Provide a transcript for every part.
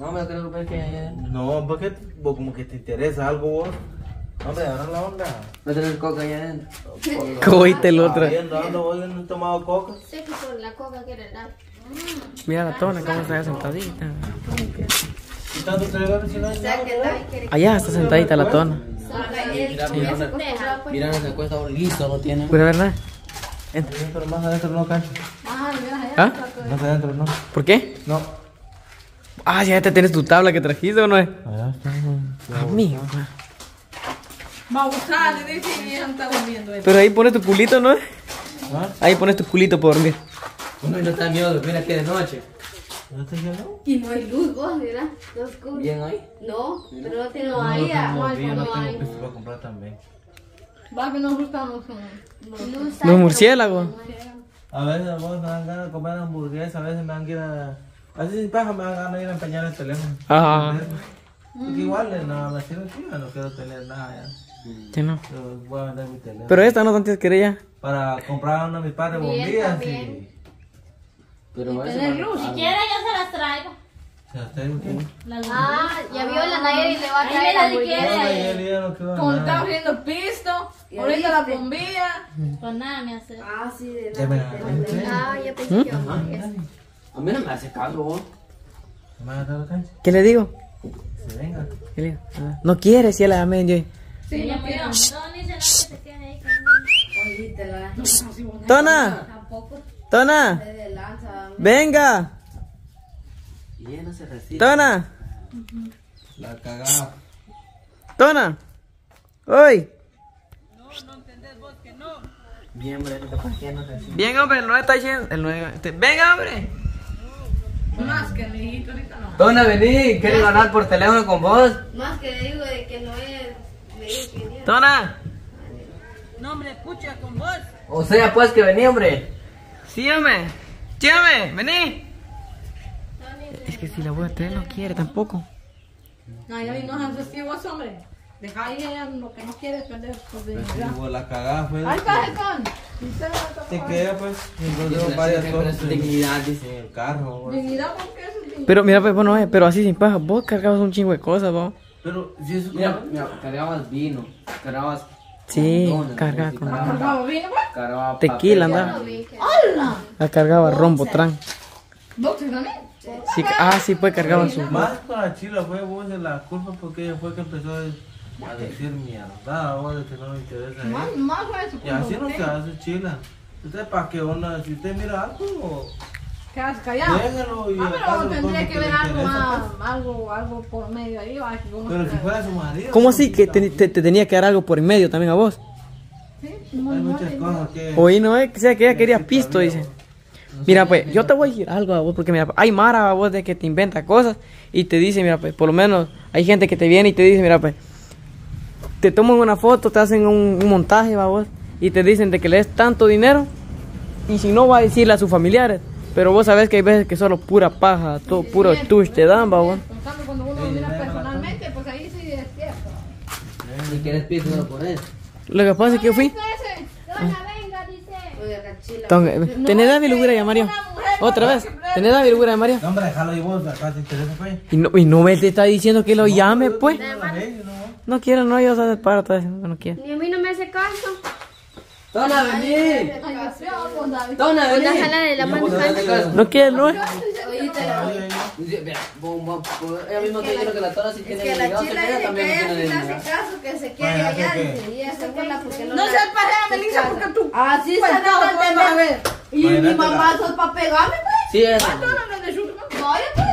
No, me creo que... No, porque vos como que te interesa algo vos. Hombre, ahora la onda. Va a tener coca allá adentro. Cogiste el otro. Ando, vos no he tomado coca. Sé que por la coca quiere dar. Mira la tona, cómo está sentadita. ¿Y tanto te le si no hay nada? Allá está sentadita la tona. Mira, no se cuesta un listo, no tiene. Pura verdad. Pero más adentro no, Cancho. ¿Ah? Más adentro no. ¿Por qué? No. Ah, ya te tienes tu tabla que trajiste o no es. Allá está. Amigo. Va a buscar, le dice y ella está durmiendo. Pero ahí pones tu culito, ¿no? ¿Ah? Ahí pones tu culito para dormir. Uno no está miedo, mira que de noche. ¿No te llenó? Y no hay luz, vos, mira. No oscuro. ¿Bien ahí? No, pero no tiene No ahí. tengo piso para comprar también. Va que nos gustan Los murciélagos. A veces vos me dan ganas de comer hamburguesas, a veces me dan que ir a... Así sin paja me dan ganas de ir a empeñar el teléfono. Ah. Porque igual no me sirve que yo no quiero tener nada ya. Sí, no. Pero voy a vender mi teléfono. Pero esta no antes quería. Para comprar a uno de mis padres Bien, bombillas también. y... Pero tener luz. Si quiere, yo se las traigo. O sea, tengo que... Ah, ya vio la Nayeli y le va a traer la hamburguesa. Como estamos viendo pisto, ahorita la bombilla. Pues nada me hace. Ah, sí, de Ya me la Ah, ya pensé que iba a hamburguesa. a mí no me hace caso, vos. ¿Me vas a dar la cancha? ¿Qué le digo? Se venga. ¿Qué le digo? No quiere, si la llamé yo. Sí, no quiero. No, ni se la que se quede ahí conmigo. Tona, Tampoco. Tona, de lanza. venga. Y ella no se resiste. Tona, La cagada. Tona. Hoy. Bien, hombre, capaz que no resiste. Bien, hombre, el 9 está diciendo. El 9. Venga, hombre. Más que mi hijito ahorita no. Dona, vení, ¿quieres hablar por teléfono con vos? Más que le digo de que no es. Me dijo que venía. Tona. No, hombre, pucha con vos. O sea, pues que vení, hombre. Sí, hombre. Sí, hombre, vení. Es que si la voy a tener no quiere tampoco. No, ya no es así vos, hombre. Deja ahí ella lo que no quiere es perder su dignidad. Pues la cagada fue... Ahí está el con. Te queda pues. Entonces Dice, tengo varias que cosas su dignidad, dice. en el carro. güey. Dignidad, ¿por qué es su dignidad? Pero mira, pues vos no es, pero así sin paja. Vos cargabas un chingo de cosas, vos. Pero si eso... Mira, cargabas vino, cargabas... Sí, condones, cargaba ¿no? con ¿Cargaba vino, pues? Cargaba tequila, papel. andaba. ¡Hala! La cargaba Rombotran. ¿Boxer también? Sí, sí, pues cargaba su. Más con la chila fue vos de la culpa porque ella fue que empezó a decir mierda, vos de que no me interesa. Más fue eso. Y así no se hace chila. Usted para que uno, si usted mira algo, Quedas callado. déjalo y Ah, acaso pero tendría con que lo ver le algo interesa, más, algo por medio ahí. Va, que pues. uno Pero si se- fuera su marido. ¿Cómo pues, así que sí, te tenía que dar algo por en medio también a vos? Sí, Hay muchas cosas que... Oí, no es que sea que ella quería pisto, dice. Mira, pues, yo te voy a decir algo a vos, porque mira, hay mara a vos de que te inventa cosas y te dice, mira, pues, por lo menos hay gente que te viene y te dice, mira, pues, te toman una foto, te hacen un montaje, va vos, y te dicen de que le des tanto dinero y si no va a decirle a sus familiares, pero vos sabés que hay veces que solo pura paja, todo puro tush te dan, va vos. En cambio, cuando uno mira personalmente, pues ahí sí es cierto. Si quieres piso, lo pones. Lo que pasa es que yo fui, Dona, venga, dice. Oiga, cachila. tenés David Lugura ya, Mario. Otra vez, tenés David Lugura ya, Mario. No, hombre, déjalo y vos, acá te interesa, pues. Y no me te está diciendo que lo llame, pues. La ley, ¿no? No quiero, no, yo se paro otra vez, no quiero. Ni a mí no me hace caso. Dona, vení. Ay, feo, con David. Dona, vení. Déjala de la mano, No quiere, no es. Oíste, la Dice, mira, ella misma está diciendo que la tona sí es tiene que la dignidad, chila se queda dice que también no ella tiene sí le hace dignidad. caso, que se quede Vaya, allá, ¿qué? dice, y esa es la porque No seas pareja, Melissa, porque tú. Así Pues está no, dando a pues, vas a ver. entender. Y mi mamá sos para pegarme, pues. Sí, es. No, no, de su- Vaya, pues.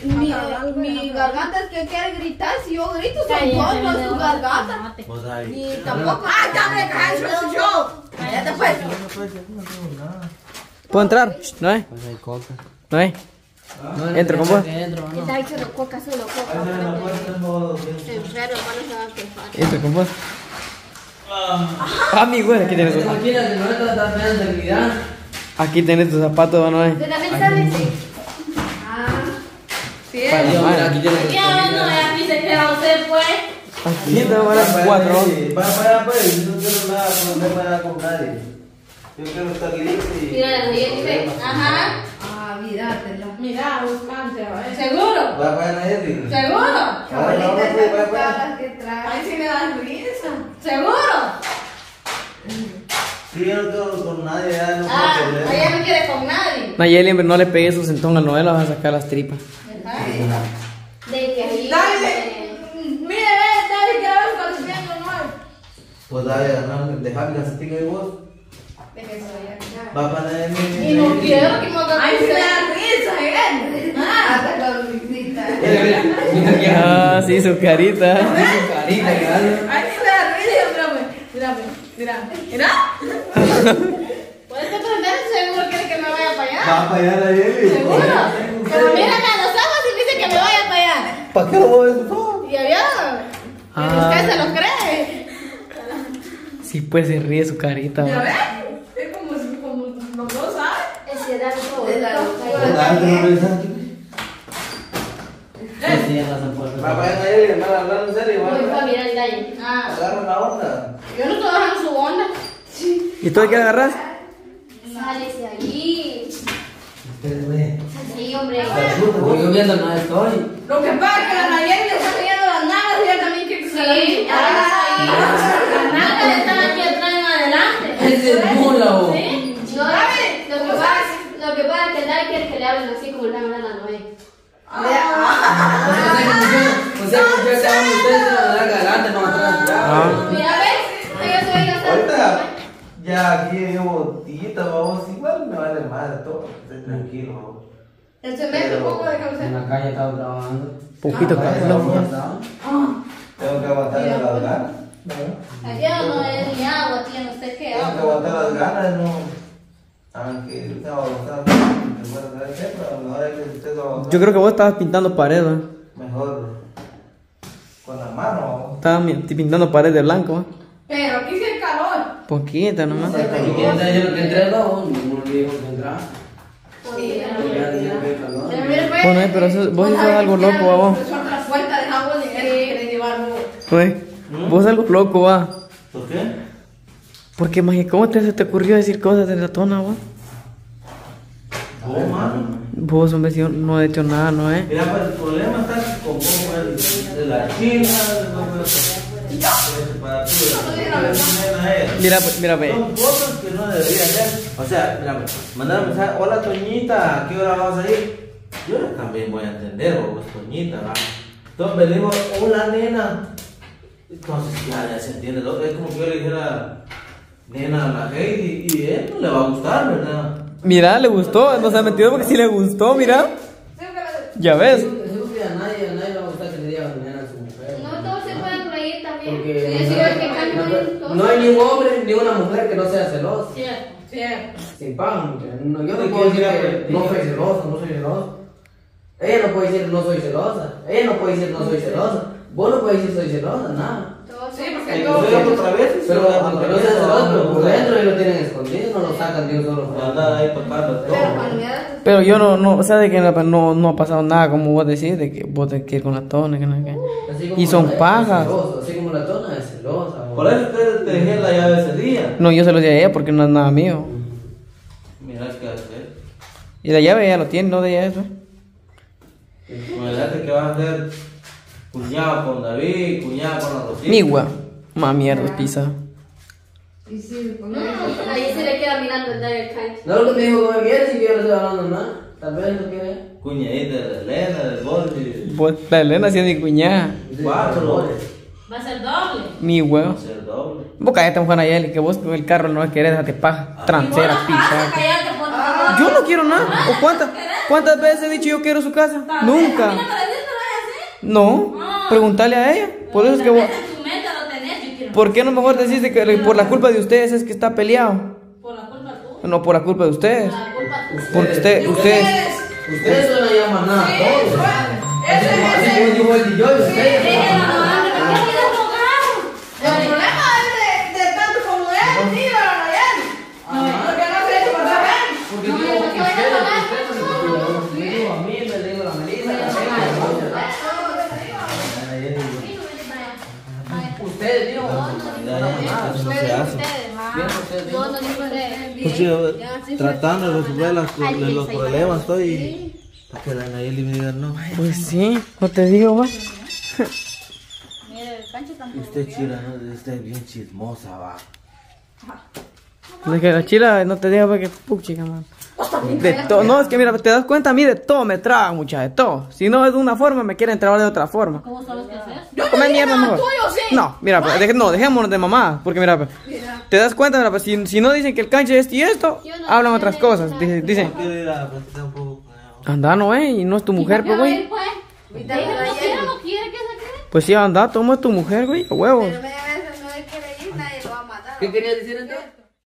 Mi garganta es que quiere gritar, si yo grito, son Cállate, dos, no me su voy. garganta. Vos ahí. Ni tampoco. ¡Ah, ya me caes, eso yo! Cállate, pues. No puede ser, no tengo nada. ¿Puedo entrar? ¿No es? Pues hay coca. ¿No es? No, Entro con vos. Entro, no. Está hecho de coca, solo coca. Ahí se me puede hacer modo bien. Enfermo, hermano, se va a quejar. Entro con vos. Ah, mi güey, aquí tienes tus zapatos. Imagínate, no estás pegando dignidad. Aquí tienes tus zapatos, ¿no es? ¿Usted también sabe? Sí. Sí, Para la madre. Aquí tienes. Ya, no, aquí se queda usted, pues. Aquí te van a las 4. Para allá, pues. Yo no quiero nada, no tengo nada con nadie. Yo quiero estar libre y... Mira, y dice, ajá. Ah, míratela. Mira, buscante, a ver. ¿Seguro? Va para Nayeli. ¿Seguro? Abuelita, esas caras que trae. Ay, sí me das risa. ¿Seguro? Sí, yo no quedo con nadie, ya no Ah, puedo perder. ella no quiere con nadie. Nayeli, hombre, no le pegues su sentón al novela, vas a sacar las tripas. De que ahí. Dale, mire, dale, que ahora cuando tengo nueve. Pues dale, ganar, dejar que se y vos. De que soy acá. Va para Nayeli. Y no quiero que me hagan Ay, sí me risa. da risa, ¿eh? Hasta con risita. Mira que Ah, sí, su carita. su carita, que hace. Ay, sí me da risa, mira. ¿Puedes aprender? ¿Seguro quiere que me vaya para allá? Va para allá Nayeli. ¿Seguro? Pero mírame a los ojos y dice que me vaya para allá. ¿Para qué lo voy a decir todo? ¿Y ya? Ah. ¿Usted se lo cree? Sí, pues se ríe su carita. ¿Ya va. ves? Es como los dos, ¿sabes? Ese era el De la favorito. locura. Dale, no me dices. Sí, ya no se puede. Va para allá Nayeli, me van a hablar en serio. Voy va. para mirar el daño. Ah, Agarra la onda. yo no estoy bajando su onda. ¿Y tú de qué agarras? Sálese ahí. Espérenme. Sí, hombre. Uy, yo viendo no estoy. Lo que pasa es que la Nayeli le está enseñando las nalgas y ella también quiere que se la Sí, ahí. Las nalgas están aquí atrás en adelante. Ese es mula, vos. ¿Sí? No, lo que pasa es que el Dai quiere que le hablen así como le hablan a Noé. O sea, que ustedes se van adelante, no atrás. Ah. Mira, ¿ves? Yo soy la Ahorita, ya aquí llevo tita, vamos, igual me vale madre todo. Estoy tranquilo, vamos. El cemento, un poco de En cabeza. la calle estaba trabajando. Poquito Ah, calor. ya estaba. Tengo que aguantar las ganas. Allá no es ni agua, tiene usted que Tengo que agua. aguantar las ganas, no. Aunque estaba aguantando, pero a lo mejor hay que usted aguantar. Yo creo que vos estabas pintando pared, ¿va? Mejor con la mano. Estabas pintando pared de blanco, ¿va? Pero aquí sí hay calor. Poquita nomás. ¿Y quién te dijo que entré dos? Ninguno dijo que entraba. Sí, Ya dijeron que hay calor. Bueno, pero vos sos algo loco, ¿va? Vos. La puerta de agua y quiere llevarlo. Pues, vos algo loco, ¿va? ¿Por qué? Porque, maje, ¿cómo se te ocurrió decir cosas de la tona, ¿va? Oh, mano. Vos, hombre, si yo no he hecho nada, ¿no, eh? Mira, pues el problema está con vos, de la China, Mira, ve. Son cosas que no debería hacer. O sea, mira, mandar un mensaje, hola Toñita, ¿a qué hora vas a ir? Yo también voy a entender, vos, Toñita, ¿va? Entonces venimos, hola nena. Entonces ya se entiende, es como que yo le dijera, nena a la Heidi, y él no le va a gustar, ¿verdad? Mira, le gustó, no se ha metido porque sí le gustó, mira. Ya ves. Seguro que a nadie le va a gustar que le diga mañana a su mujer. No todos se pueden reír también. Porque Sí, sí, que cantan no hay ni un hombre ni una mujer que no sea celoso. Cierto. Cierto. Sin pan, no, yo no Sí, puedo que decir diga, que no soy celoso, no soy celoso. Ella no puede decir no soy celosa. Ella no puede decir no soy celosa. Vos no puedes decir soy celosa, nada. Todos Sí, somos porque Yo soy otra vez, Pero aunque no sea celoso, pero por dentro ellos lo tienen escondido, no lo sacan de un solo. Anda ahí tocando todo. Pero cuando ya Pero yo no, o sea, de que no ha pasado nada como vos decís, de que vos te quieres con la tona, que no sé qué. Así como Y son la- es pajas. celoso, así como la tona es celosa. Por eso ustedes te dejé la llave ese día. No, yo se lo di a ella porque no es nada mío. Mira qué hacer. Y la llave ella lo tiene, no de ella eso. Imagínate que vas a ser cuñado con David, cuñado con la Rosita. Migua. Más mierda, pisa. y sí, con Ahí se le queda mirando el Dai cancha. No, lo que me dijo que me quiere, si yo no estoy hablando nada. Tal vez no quiere. Cuñadita de Elena, del Boldi. Vos, la Elena sí es mi cuñada. Cuatro. Va a ser doble. Mi Va huevo. a ser doble. Vos cállate, Juan Ayeli, que vos con el carro no querés, déjate paja. Transera, pisa. Cállate, por Yo no quiero nada. ¿O cuántas veces he dicho yo quiero su casa? Nunca. No. Preguntarle a ella. Por eso es que vos. tu meta lo tenés, yo quiero. ¿Por qué no mejor decís de que por la culpa de ustedes es que está peleado? Por la culpa tú. No por la culpa de ustedes. La culpa tú. Porque ustedes. Ustedes no le llaman nada a todos. Así como dijo el DJ, ustedes. Déjenla nomás, ¿por qué quieres rogar? El problema es de tanto como él, sí, pero no él. Porque no se hizo pasar bien. Porque digo, ustedes me dijo a mí, me dijo la Melissa, la Ustedes, digo, Eso no se hace. Yo no digo ustedes. chido, Ya, sí, tratando de resolver los problemas, estoy. Sí. Para que la Nayeli me diga no. Pues sí, no te digo más. Mire, el cancho tampoco. Usted chira, ¿no? Usted es bien chismosa, va. Es que la chila no te digo porque puchica, man. De todo, no, es que mira, te das cuenta, a mí de todo me traga, mucha, de todo. Si no es de una forma, me quieren trabar de otra forma. ¿Cómo sabes qué hacer? Yo Come no dije mierda nada mejor. tuyo, sí. No, mira, pues, no, dejémonos de mamá, porque mira, pues, Mira. te das cuenta, mira, pues, si no dicen que el canche es esto y esto, hablan otras cosas. Dicen, Quiero ir a platicar un poco con ella. anda, no, y no es tu mujer, pues, güey. Ahorita Ella me va a no ir. quiere, no quiere que se quede. Pues sí, anda, toma tu mujer, güey, a huevos. Pero me no quiere ir, nadie lo va a matar. ¿Qué querías decir entonces?